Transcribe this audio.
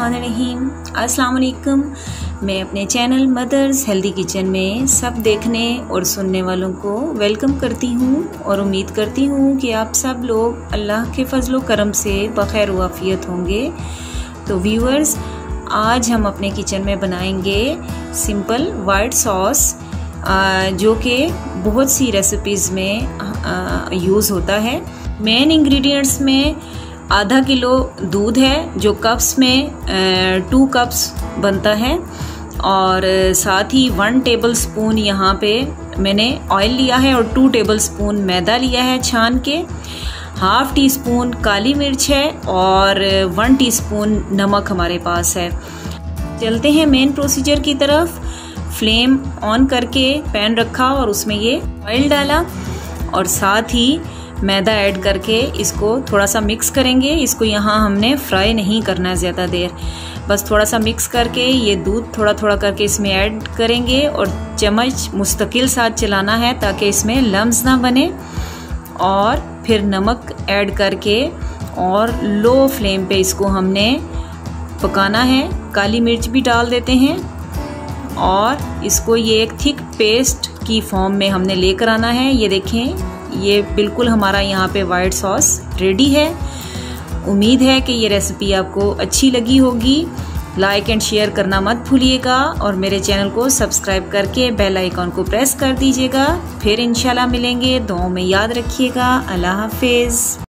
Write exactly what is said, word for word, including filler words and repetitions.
बिस्मिल्लाहिर्रहमानिर्रहीम। अस्सलाम वालेकुम। मैं अपने चैनल मदर्स हेल्दी किचन में सब देखने और सुनने वालों को वेलकम करती हूँ और उम्मीद करती हूँ कि आप सब लोग अल्लाह के फजलो करम से बखैर वाफियत होंगे। तो व्यूअर्स, आज हम अपने किचन में बनाएंगे सिंपल वाइट सॉस, जो कि बहुत सी रेसिपीज़ में यूज़ होता है। मेन इंग्रेडिएंट्स में आधा किलो दूध है जो कप्स में टू कप्स बनता है, और साथ ही वन टेबल स्पून यहाँ पे मैंने ऑयल लिया है और टू टेबल स्पून मैदा लिया है छान के। हाफ टी स्पून काली मिर्च है और वन टीस्पून नमक हमारे पास है। चलते हैं मेन प्रोसीजर की तरफ। फ्लेम ऑन करके पैन रखा और उसमें ये ऑयल डाला और साथ ही मैदा ऐड करके इसको थोड़ा सा मिक्स करेंगे। इसको यहाँ हमने फ्राई नहीं करना है ज़्यादा देर, बस थोड़ा सा मिक्स करके ये दूध थोड़ा थोड़ा करके इसमें ऐड करेंगे और चम्मच मुस्तकिल साथ चलाना है ताकि इसमें लम्स ना बने। और फिर नमक ऐड करके और लो फ्लेम पे इसको हमने पकाना है। काली मिर्च भी डाल देते हैं और इसको ये एक थिक पेस्ट की फॉर्म में हमने लेकर आना है। ये देखें, ये बिल्कुल हमारा यहाँ पे वाइट सॉस रेडी है। उम्मीद है कि ये रेसिपी आपको अच्छी लगी होगी। लाइक एंड शेयर करना मत भूलिएगा और मेरे चैनल को सब्सक्राइब करके बेल आइकॉन को प्रेस कर दीजिएगा। फिर इंशाल्लाह मिलेंगे। दुआओं में याद रखिएगा। अल्लाह हाफिज़।